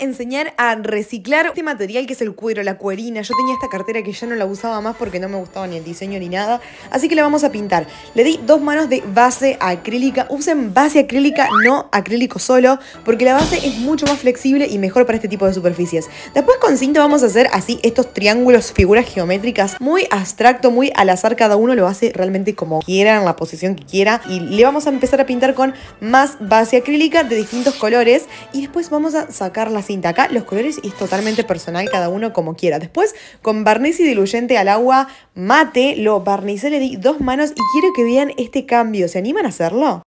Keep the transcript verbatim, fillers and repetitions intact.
enseñar a reciclar este material que es el cuero, la cuerina. Yo tenía esta cartera que ya no la usaba más porque no me gustaba ni el diseño ni nada. Así que la vamos a pintar. Le di dos manos de base acrílica. Usen base acrílica, no acrílico solo, porque la base es mucho más flexible y mejor para este tipo de superficies. Después con cinta vamos a hacer así estos triángulos, figuras geométricas, muy abstracto, muy al azar. Cada uno lo hace realmente como quiera, en la posición que quiera. Y le vamos a empezar a pintar con más base acrílica de distintos colores. Y después vamos a sacar la cinta. Acá los colores es totalmente personal, cada uno como quiera. Después con barniz y diluyente al agua mate, lo barnicé, le di dos manos y quiero que vean este cambio. ¿Se animan a hacerlo?